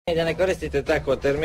da ne koristite tako termine,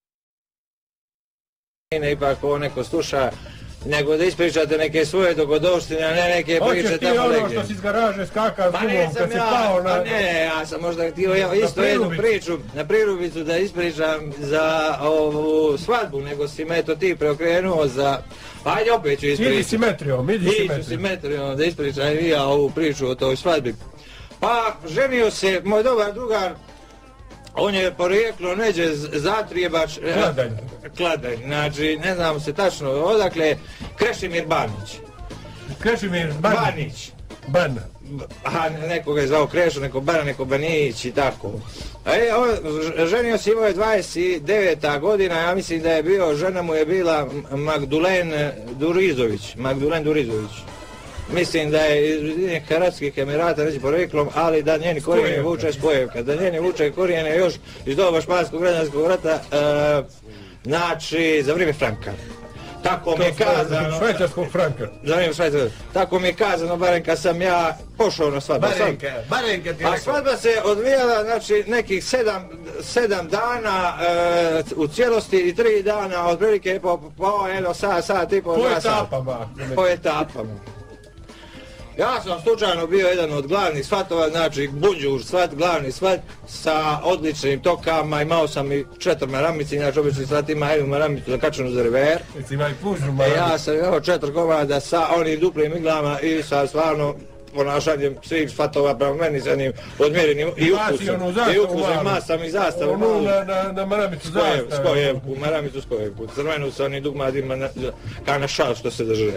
ipak ovo neko sluša, nego da ispričate neke svoje dogodovštine, a ne neke priče tamo negdje. Hoćeš ti ono što si iz garaže skakao s gumom kad si pao na... Ne, ja sam možda htio isto jednu priču na Prirubicu da ispričam za ovu svadbu, nego si me to ti preokrenuo za... Ajde opet ću ispričati. Idi simetrijom. Simetrijom da ispričam i ja ovu priču o toj svadbi. Pa ženio se moj dobar drugar, on je porijeklo neđe Zatrijebač, Kladanj, znači ne znam se tačno odakle, Krešimir Banić. Krešimir Banić. Bana. Nekoga je zvao Krešo, neko Bana, neko Banić i tako. Ženio se, imao je 29. godina, ja mislim da je bio, žena mu je bila Magdulen Durizović. Mislim da je iz Arapskih Emirata, reći poreklom, ali da njeni korijene vuče Spojevka, da njeni vuče korijene još iz doba Španskog građanskog rata, znači za vrijeme Franka. Tako mi je kazano... Švajcarskog Franka. Za vrijeme Švajcarskog. Tako mi je kazano, barem kad sam ja pošao na svadbu. Barenka ti je rekao. A svadba se odvijala, znači, nekih 7 dana u cijelosti i 3 dana, otprilike po jedno sat i po 2 sata. Po etapama. Ja sam slučajno bio jedan od glavnih svatova, znači bunđur svat, glavni svat sa odličnim tokama, imao sam i 4 maramice, inače obični svat ima jednu maramicu zakačenu za rever. Ja sam imao 4 komada sa onim duplim iglama i sa stvarno ponašanjem svih svatova prema meni sa njim odmjerenim i ukusom, masam i zastavom. Onu na maramicu zastavu. Skojevku, maramicu Skojevku, crvenu sa onim dugmadima kao na šal što se drže.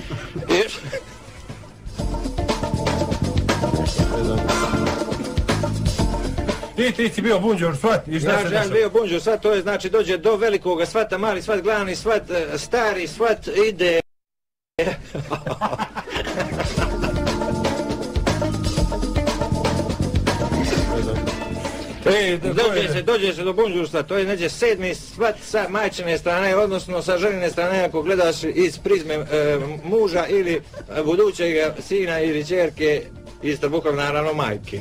Ti si bio bunđur svat i šta se dešava? Ja bio bunđur svat, to je znači dođe do velikoga svata, mali svat, glavni svat, stari svat ide... Dođe se do bunđurstva, to je neđe 7. svat sa majčine strane, odnosno sa ženine strane ako gledaš iz prizme muža ili budućeg sina ili ćerke, iz trbuhom naravno majke.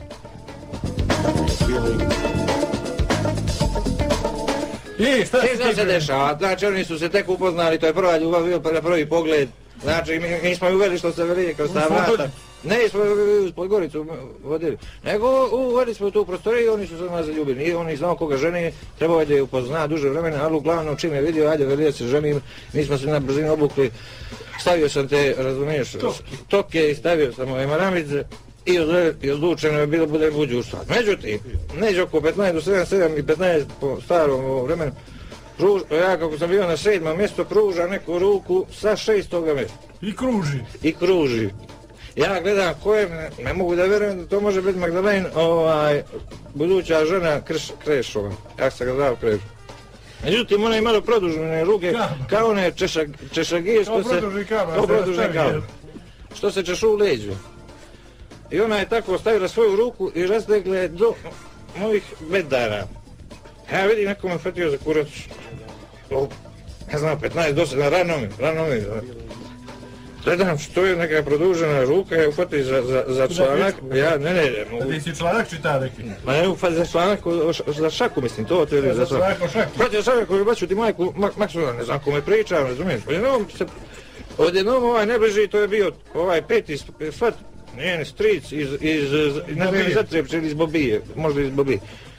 I šta se dešava? Znači oni su se tek upoznali, to je prva ljubav bio na prvi pogled. Znači mi smo uveli što se veli kroz ta vrata. Ne smo uz Podgoricu vodili, nego uveli smo tu prostoriju i oni su se nas zaljubili. I oni znao koga ženi, trebao je da je upozna duže vremena, ali uglavnom čim je vidio, ajde veli da se ženim, mi smo se na brzinu obukli, stavio sam te, razumiješ, toke i stavio sam ove maramice. I odlučeno je bilo bude bunđur svat. Međutim, neđe oko 15 do 7 i 15 po starom vremenu, ja kako sam bio na 7. mjestu pruža neku ruku sa 6. mjesta. I kruži. Ja gledam koje, ne mogu da vjerujem da to može biti Magdalena, buduća žena Krešova, jak se ga zvao Krešov. Međutim, ona je malo produžene ruke, kao one češagije što se... Kao produžni kamen. Što se češu u leđu. I ona je tako stavila svoju ruku i razdegle do mojih bedara. Ja vidim neko me hvatio za kurac. Ne znam, 15 do 7, rano mi. Gledam što je neka produžena ruka, ja uhvati za članak. Ja ne mogu. Ti si članak čita neki? Ma ne uhvati za članak, za šaku mislim, to ili za članak. Uhvati za šaku koji baću ti majku, maksimum, ne znam ko me priča, razumiješ. Odjednom najbliži to je bio 5. svat. Njen stric iz ne znam Zatrepče ili iz Bobije, možda iz Bobije.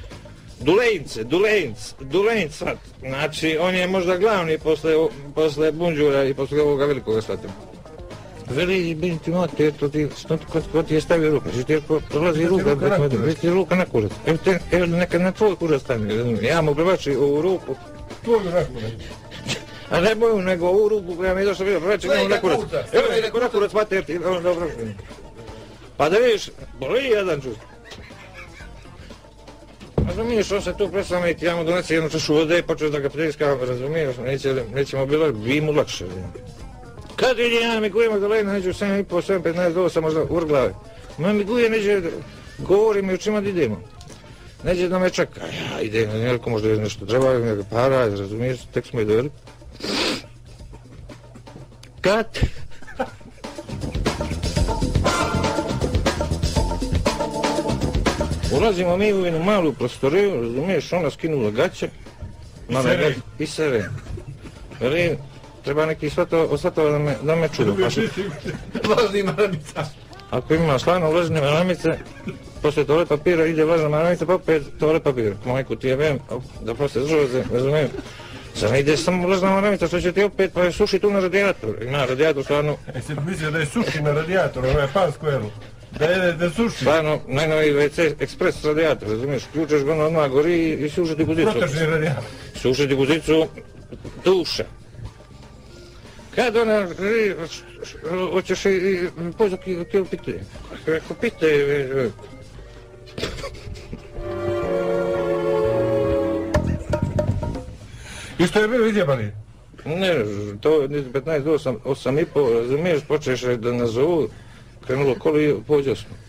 Dulejnc svat. Znači, on je možda glavni posle bunđura i posle ovoga velikoga svata. Veli, bili ti mati, eto ti, ko ti je stavio ruka? Ti prolazi ruka, veli ti ruka na kurac. Evo neka na tvoj kurac stane, ja mu prebači ovu ruku. Tvoju ruku. A ne moju, nego ovu ruku koja mi je došla bilo, prebači njemu na kurac. Evo neko na kurac, mati, jer ti, dobro. Pa da vidiš, boli jedan čust. Razumiješ, on se tu preslamiti, ja mu donesi jednu čašu vode i počeo da ga pljeska, razumiješ, nećemo bilo, bi mu lakše. Kad ide ja mi guje Magdalena, neđe u 7,5, 7,15 do 8 možda urglave. Ma mi guje neđe, govori mi u čima da idemo. Neđe da me čeka, ja idem, neliko možda je nešto treba, neka para, razumiješ, tek smo i doveli. Kad? Ulazimo mi u jednu malu prostoriju, razumiješ, ona skinula gaće. I sere. Veli, treba neki svatova da me čuva. Vlažni maramica. Ako ima slano vlažne maramice, poslije toalet papira ide vlažna maramica, pa opet toalet papir. Majku ti jebem, da poslije žuze, razumijem. Sada ide samo vlažna maramica, što će ti opet pa je suši tu na radijator. I na radijator stvarno... Si mislio da je suši na radijatoru, ono je pansku elu. Da suši. Stvarno, najnoviji WC ekspres radijator, razumiješ, ključeš ga odmah gori i suši ti guzicu. Protočni radijator. Suši ti guzicu duša. Kad ona, hoćeš i pođu kilo pite. Ako pite... I što je bilo izjebani? Ne, to je 15 do 8,5, razumiješ, počeš da nazovu, krenulo kolo i pođo smo.